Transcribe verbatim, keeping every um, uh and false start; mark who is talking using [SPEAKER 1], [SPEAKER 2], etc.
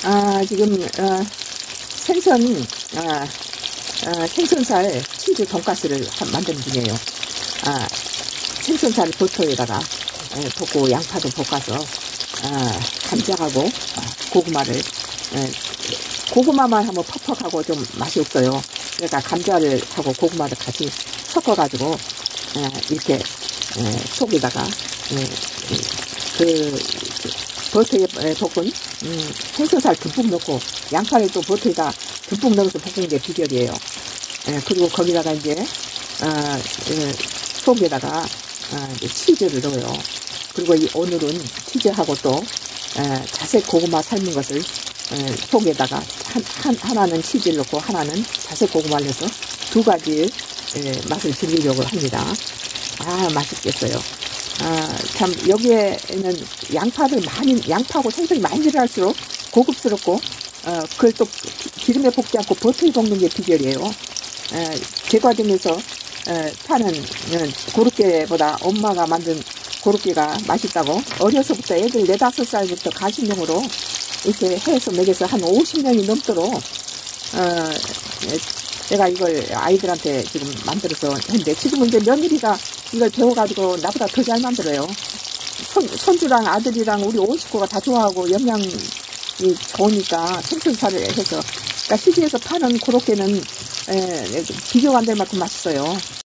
[SPEAKER 1] 아, 지금, 어, 생선, 아, 아, 생선살 치즈 돈가스를 한- 만드는 중이에요. 아, 생선살 버터에다가 에, 볶고 양파도 볶아서, 아, 감자하고 아, 고구마를, 에, 고구마만 하면 퍽퍽하고 좀 맛이 없어요. 그러니까 감자를 하고 고구마를 같이 섞어가지고, 에, 이렇게, 에, 속에다가, 에, 그, 버터에 볶은 음, 생선살 듬뿍 넣고 양파를 또 버터에다 듬뿍 넣어서 볶은 게 비결이에요. 예, 그리고 거기다가 이제 어, 예, 속에다가 어, 이제 치즈를 넣어요. 그리고 이 오늘은 치즈하고 또 예, 자색 고구마 삶은 것을 예, 속에다가 한, 한, 하나는 치즈를 넣고 하나는 자색 고구마를 넣어서 두 가지 예, 맛을 즐기려고 합니다. 아, 맛있겠어요. 아, 참, 여기에는 양파를 많이, 양파하고 생선이 많이 들어갈수록 고급스럽고, 어, 그걸 또 기름에 볶지 않고 버터에 볶는 게 비결이에요. 에, 제 과정에서, 에, 파는, 음, 고로케보다 엄마가 만든 고로케가 맛있다고, 어려서부터 애들 네다섯 살부터 가식용으로 이렇게 해서 먹여서 한 오십 년이 넘도록, 어, 내가 이걸 아이들한테 지금 만들어서 했는데, 지금은 이제 며느리가 이걸 배워가지고 나보다 더 잘 만들어요. 손, 손주랑 아들이랑 우리 온 식구가 다 좋아하고 영양이 좋으니까 생선살을 해서, 그러니까 시중에서 파는 고로케는 에, 비교가 안 될 만큼 맛있어요.